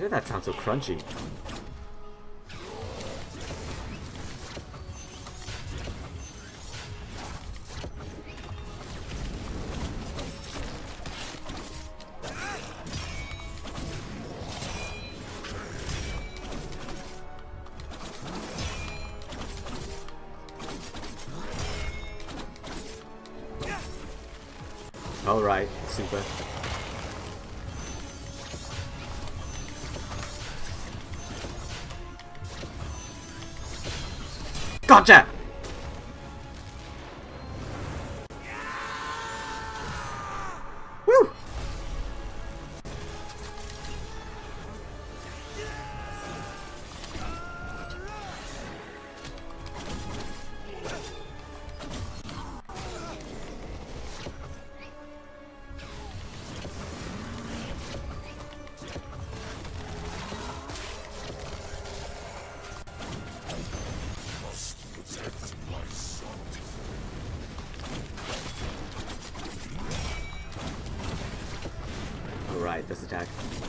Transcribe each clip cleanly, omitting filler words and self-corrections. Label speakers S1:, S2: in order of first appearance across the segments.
S1: did that sound so crunchy? Alright, super. Gotcha! Woo! Alright, this attack.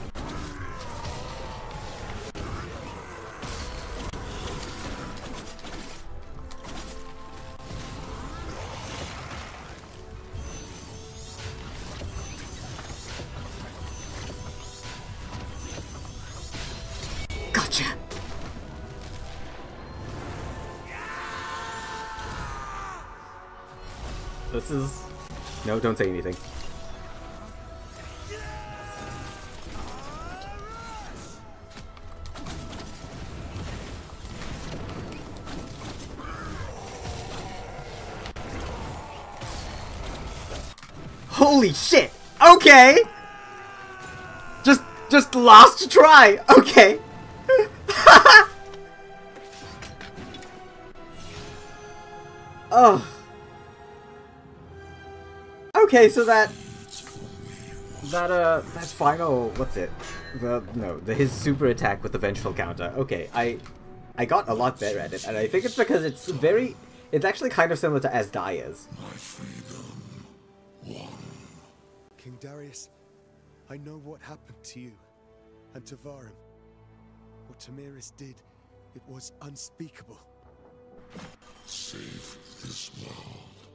S1: Gotcha! This is... No, don't say anything. Holy shit! Okay! Just last try! Okay! Oh. Okay, so that's final, what's it? His super attack with the vengeful counter. Okay, I got a lot better at it, and I think it's because it's actually kind of similar to Asdaya's.
S2: King Darius, I know what happened to you and to Vahrim. What Tamiris did, it was unspeakable.
S3: Save this world.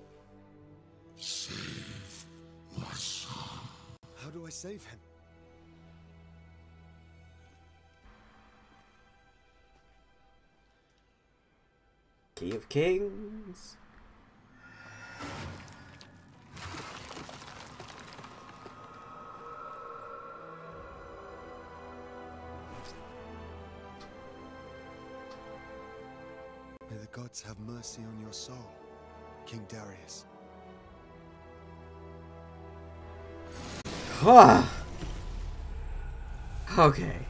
S3: Save my son.
S2: How do I save him?
S1: Key of Kings.
S2: May the gods have mercy on your soul, King Darius.
S1: Okay.